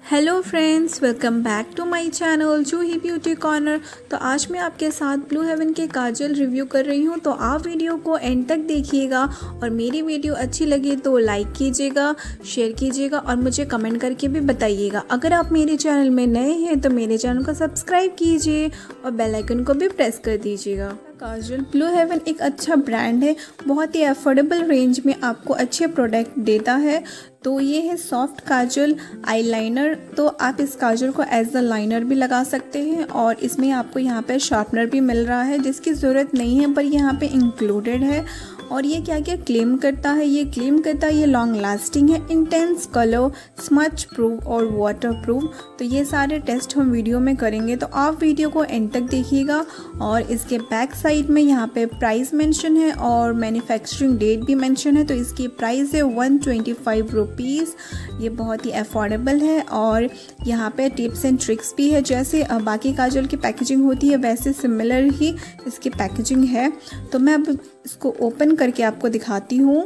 Hello friends, welcome back to my channel Juhi beauty corner. तो आज मैं आपके साथ ब्लू हेवन के काजल रिव्यू कर रही हूँ। तो आप वीडियो को एंड तक देखिएगा और मेरी वीडियो अच्छी लगी तो लाइक कीजिएगा, शेयर कीजिएगा और मुझे कमेंट करके भी बताइएगा। अगर आप मेरे चैनल में नए हैं तो मेरे चैनल को सब्सक्राइब कीजिए और बेल आइकन को भी प्रेस कर दीजिएगा। काजल ब्लू हेवन एक अच्छा ब्रांड है, बहुत ही अफोर्डेबल रेंज में आपको अच्छे प्रोडक्ट देता है। तो ये है सॉफ्ट काजल आईलाइनर। तो आप इस काजल को एज अ लाइनर भी लगा सकते हैं और इसमें आपको यहाँ पे शार्पनर भी मिल रहा है जिसकी ज़रूरत नहीं है पर यहाँ पे इंक्लूडेड है। और ये क्या क्या क्लेम करता है, ये क्लेम करता है ये लॉन्ग लास्टिंग है, इंटेंस कलर, स्मच प्रूफ और वाटर प्रूफ। तो ये सारे टेस्ट हम वीडियो में करेंगे, तो आप वीडियो को एंड तक देखिएगा। और इसके बैक साइड में यहाँ पे प्राइस मेंशन है और मैन्युफैक्चरिंग डेट भी मेंशन है। तो इसकी प्राइस है 125 रुपीज़। ये बहुत ही अफोर्डेबल है और यहाँ पे टिप्स एंड ट्रिक्स भी है। जैसे बाकी काजल की पैकेजिंग होती है वैसे सिमिलर ही इसकी पैकेजिंग है। तो मैं अब इसको ओपन करके आपको दिखाती हूँ।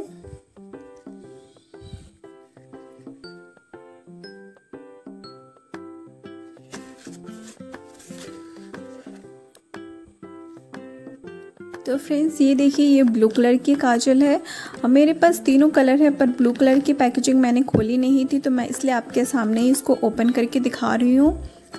तो फ्रेंड्स ये देखिए, ये ब्लू कलर की काजल है और मेरे पास तीनों कलर है पर ब्लू कलर की पैकेजिंग मैंने खोली नहीं थी तो मैं इसलिए आपके सामने ही इसको ओपन करके दिखा रही हूँ।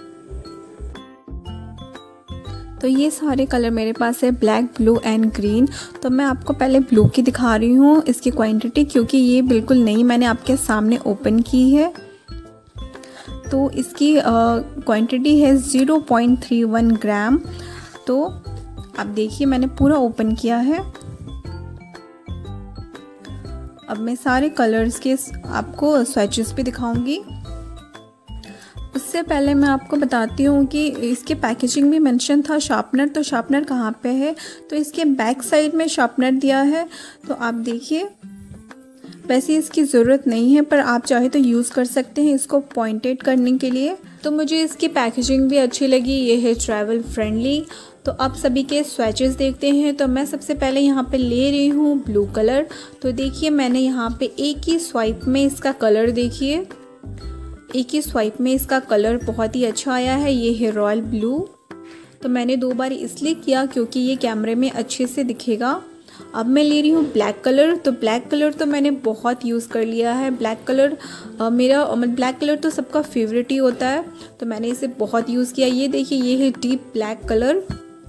तो ये सारे कलर मेरे पास है, ब्लैक, ब्लू एंड ग्रीन। तो मैं आपको पहले ब्लू की दिखा रही हूँ इसकी क्वांटिटी, क्योंकि ये बिल्कुल नई मैंने आपके सामने ओपन की है। तो इसकी क्वांटिटी है 0.31 ग्राम। तो अब देखिए मैंने पूरा ओपन किया है। अब मैं सारे कलर्स के आपको स्वैचेस भी दिखाऊंगी। उससे पहले मैं आपको बताती हूँ कि इसके पैकेजिंग में मेंशन था शार्पनर। तो शार्पनर कहाँ पे है, तो इसके बैक साइड में शार्पनर दिया है। तो आप देखिए, वैसे इसकी ज़रूरत नहीं है पर आप चाहे तो यूज़ कर सकते हैं इसको पॉइंटेड करने के लिए। तो मुझे इसकी पैकेजिंग भी अच्छी लगी, ये है ट्रैवल फ्रेंडली। तो अब सभी के स्वैचेस देखते हैं। तो मैं सबसे पहले यहाँ पे ले रही हूँ ब्लू कलर। तो देखिए मैंने यहाँ पे एक ही स्वाइप में इसका कलर देखिए, एक ही स्वाइप में इसका कलर बहुत ही अच्छा आया है। ये है रॉयल ब्लू। तो मैंने 2 बार इसलिए किया क्योंकि ये कैमरे में अच्छे से दिखेगा। अब मैं ले रही हूँ ब्लैक कलर। तो ब्लैक कलर तो मैंने बहुत यूज़ कर लिया है। ब्लैक कलर ब्लैक कलर तो सबका फेवरेट ही होता है, तो मैंने इसे बहुत यूज़ किया। ये देखिए, ये है डीप ब्लैक कलर।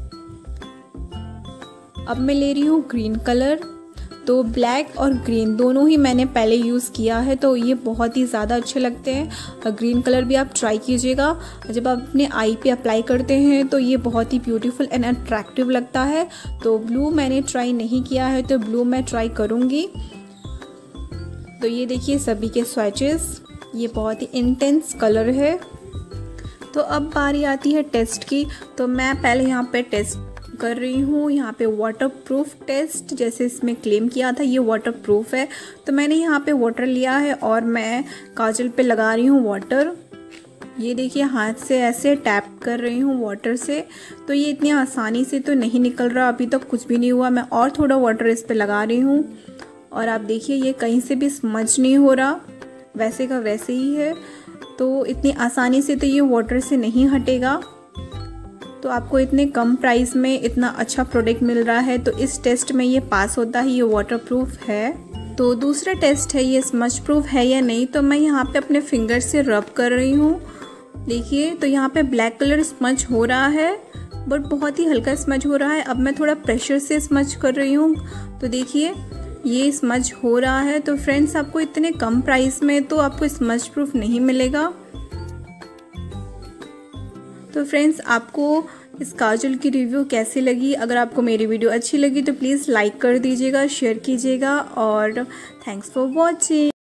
अब मैं ले रही हूँ ग्रीन कलर। तो ब्लैक और ग्रीन दोनों ही मैंने पहले यूज़ किया है, तो ये बहुत ही ज़्यादा अच्छे लगते हैं। ग्रीन कलर भी आप ट्राई कीजिएगा, जब आप अपने आई पे अप्लाई करते हैं तो ये बहुत ही ब्यूटीफुल एंड अट्रैक्टिव लगता है। तो ब्लू मैंने ट्राई नहीं किया है, तो ब्लू मैं ट्राई करूँगी। तो ये देखिए सभी के स्वैचेस, ये बहुत ही इंटेंस कलर है। तो अब बारी आती है टेस्ट की। तो मैं पहले यहाँ पे टेस्ट कर रही हूँ। यहाँ पे वाटर प्रूफ टेस्ट, जैसे इसमें क्लेम किया था ये वाटर प्रूफ है। तो मैंने यहाँ पे वाटर लिया है और मैं काजल पे लगा रही हूँ वाटर। ये देखिए हाथ से ऐसे टैप कर रही हूँ वाटर से। तो ये इतनी आसानी से तो नहीं निकल रहा, अभी तक कुछ भी नहीं हुआ। मैं और थोड़ा वाटर इस पे लगा रही हूँ और आप देखिए ये कहीं से भी स्मज नहीं हो रहा, वैसे का वैसे ही है। तो इतनी आसानी से तो ये वाटर से नहीं हटेगा। तो आपको इतने कम प्राइस में इतना अच्छा प्रोडक्ट मिल रहा है, तो इस टेस्ट में ये पास होता है, ये वाटर प्रूफ है। तो दूसरा टेस्ट है ये स्मच प्रूफ है या नहीं। तो मैं यहाँ पे अपने फिंगर से रब कर रही हूँ। देखिए तो यहाँ पे ब्लैक कलर स्मच हो रहा है बट बहुत ही हल्का स्मच हो रहा है। अब मैं थोड़ा प्रेशर से स्मच कर रही हूँ, तो देखिए ये स्मच हो रहा है। तो फ्रेंड्स आपको इतने कम प्राइस में तो आपको स्मच प्रूफ नहीं मिलेगा। तो फ्रेंड्स आपको इस काजल की रिव्यू कैसी लगी? अगर आपको मेरी वीडियो अच्छी लगी तो प्लीज़ लाइक कर दीजिएगा, शेयर कीजिएगा और थैंक्स फॉर वॉचिंग।